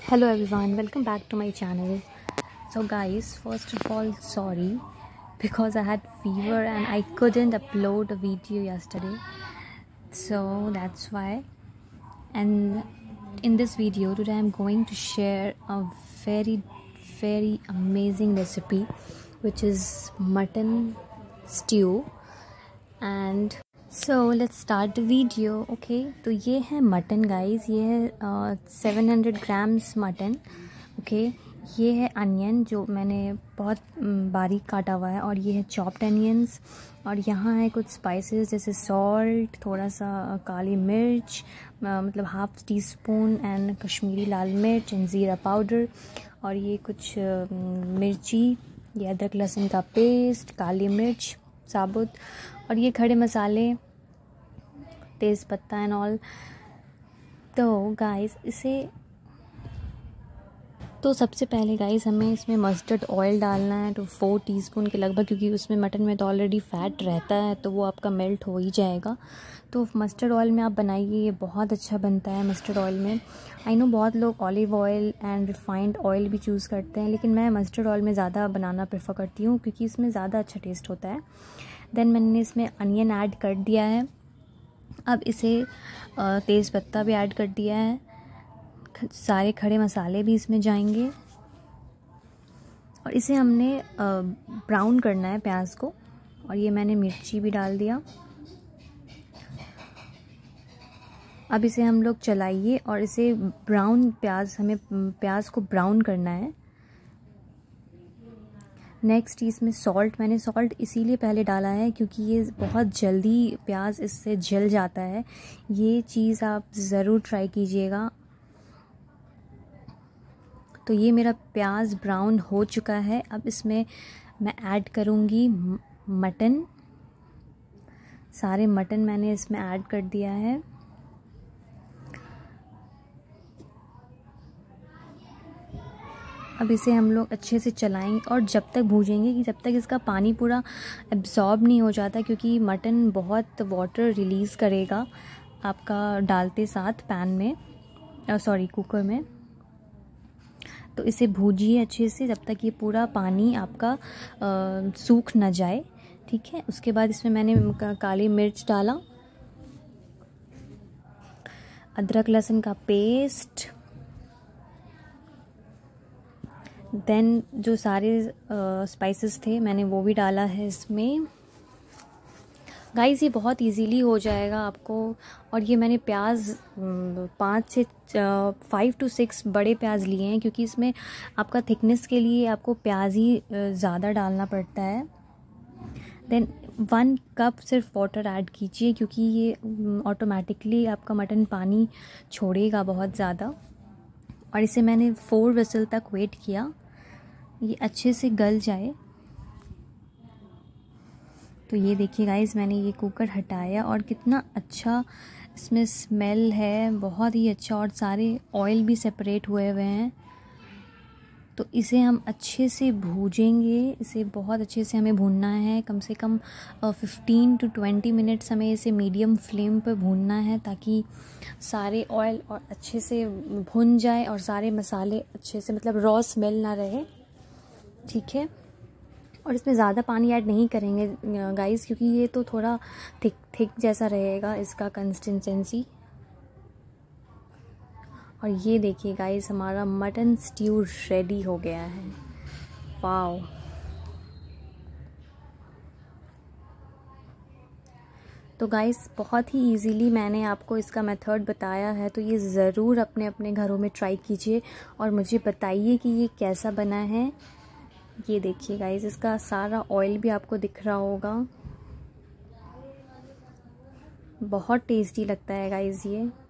Hello everyone, welcome back to my channel. So guys, first of all, sorry because I had fever and I couldn't upload a video yesterday. So that's why. And in this video today I'm going to share a very amazing recipe which is mutton stew. And so let's start the video. Okay, तो ये है mutton guys, ये है 700 grams mutton. Okay, ये है onion जो मैंने बहुत बारीक काटा हुआ है, और ये है चॉप्ड अनियंस. और यहाँ है कुछ स्पाइसेस जैसे सॉल्ट, थोड़ा सा काली मिर्च, मतलब half teaspoon, and Kashmiri लाल मिर्च एंड ज़ीरा पाउडर. और ये कुछ मिर्ची, ये अदरक लहसुन का पेस्ट, काली मिर्च साबुत, और ये खड़े मसाले, तेज़ पत्ता एंड ऑल. तो गाइस तो सबसे पहले गाइस हमें इसमें मस्टर्ड ऑयल डालना है, तो 4 टीस्पून के लगभग, क्योंकि उसमें मटन में तो ऑलरेडी फ़ैट रहता है तो वो आपका मेल्ट हो ही जाएगा. तो मस्टर्ड ऑयल में आप बनाइए, ये बहुत अच्छा बनता है मस्टर्ड ऑयल में. आई नो बहुत लोग olive oil and refined oil भी चूज़ करते हैं, लेकिन मैं मस्टर्ड ऑयल में ज़्यादा बनाना प्रेफर करती हूँ क्योंकि इसमें ज़्यादा अच्छा टेस्ट होता है. देन मैंने इसमें अनियन ऐड कर दिया है. अब इसे तेज़ पत्ता भी ऐड कर दिया है, सारे खड़े मसाले भी इसमें जाएंगे, और इसे हमने ब्राउन करना है प्याज को. और ये मैंने मिर्ची भी डाल दिया. अब इसे हम लोग चलाइए और इसे ब्राउन हमें प्याज को ब्राउन करना है. नेक्स्ट इसमें मैंने सॉल्ट इसीलिए पहले डाला है क्योंकि ये बहुत जल्दी प्याज इससे जल जाता है. ये चीज़ आप ज़रूर ट्राई कीजिएगा. तो ये मेरा प्याज ब्राउन हो चुका है. अब इसमें मैं ऐड करूँगी मटन. सारे मटन मैंने इसमें ऐड कर दिया है. अब इसे हम लोग अच्छे से चलाएंगे और जब तक भूजेंगे कि जब तक इसका पानी पूरा एब्जॉर्ब नहीं हो जाता, क्योंकि मटन बहुत वाटर रिलीज़ करेगा आपका डालते साथ पैन में, कुकर में. तो इसे भूजिए अच्छे से जब तक ये पूरा पानी आपका सूख ना जाए. ठीक है, उसके बाद इसमें मैंने काली मिर्च डाला, अदरक लहसुन का पेस्ट, देन जो सारे स्पाइसेस थे मैंने वो भी डाला है इसमें. गाइस ये बहुत इजीली हो जाएगा आपको. और ये मैंने प्याज 5 to 6 बड़े प्याज लिए हैं, क्योंकि इसमें आपका थिकनेस के लिए आपको प्याज ही ज़्यादा डालना पड़ता है. देन 1 कप सिर्फ वाटर ऐड कीजिए, क्योंकि ये ऑटोमेटिकली आपका मटन पानी छोड़ेगा बहुत ज़्यादा. और इसे मैंने 4 विसल तक वेट किया, ये अच्छे से गल जाए. तो ये देखिए गाइस, मैंने ये कुकर हटाया और कितना अच्छा इसमें स्मेल है, बहुत ही अच्छा, और सारे ऑयल भी सेपरेट हुए हुए हैं. तो इसे हम अच्छे से भूजेंगे. इसे बहुत अच्छे से हमें भूनना है, कम से कम 15 to 20 मिनट्स हमें इसे मीडियम फ्लेम पर भूनना है, ताकि सारे ऑयल और अच्छे से भुन जाए और सारे मसाले अच्छे से, मतलब रॉ स्मेल ना रहे. ठीक है, और इसमें ज़्यादा पानी ऐड नहीं करेंगे गाइस, क्योंकि ये तो थोड़ा थिक जैसा रहेगा इसका कंसिस्टेंसी. और ये देखिए गाइस, हमारा मटन स्ट्यू रेडी हो गया है. वाओ. तो गाइस बहुत ही इजीली मैंने आपको इसका मेथड बताया है, तो ये ज़रूर अपने अपने घरों में ट्राई कीजिए और मुझे बताइए कि ये कैसा बना है. ये देखिए गाइस, इसका सारा ऑयल भी आपको दिख रहा होगा. बहुत टेस्टी लगता है गाइस ये.